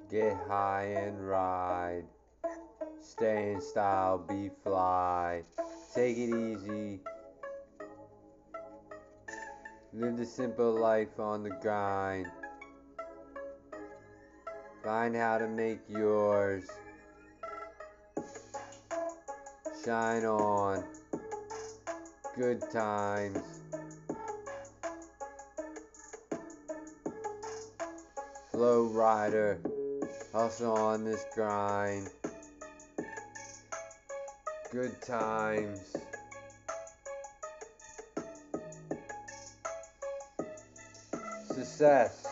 Get high and ride. Stay in style, be fly. Take it easy. Live the simple life on the grind. Find how to make yours. Shine on. Good times. Flow rider. Hustle on this grind. Good times. Success.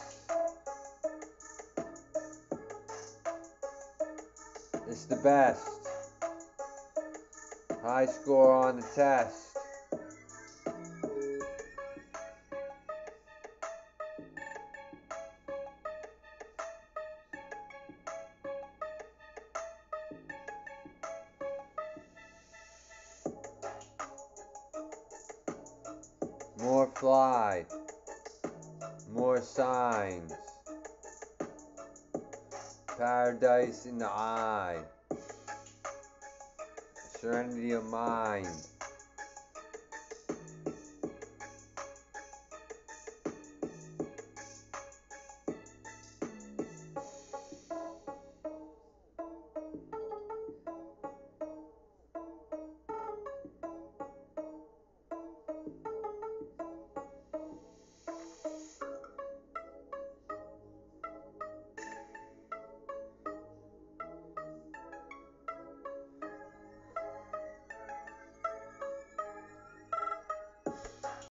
It's the best. High score on the test. More fly. More signs. Paradise in the eye. Serenity of mind.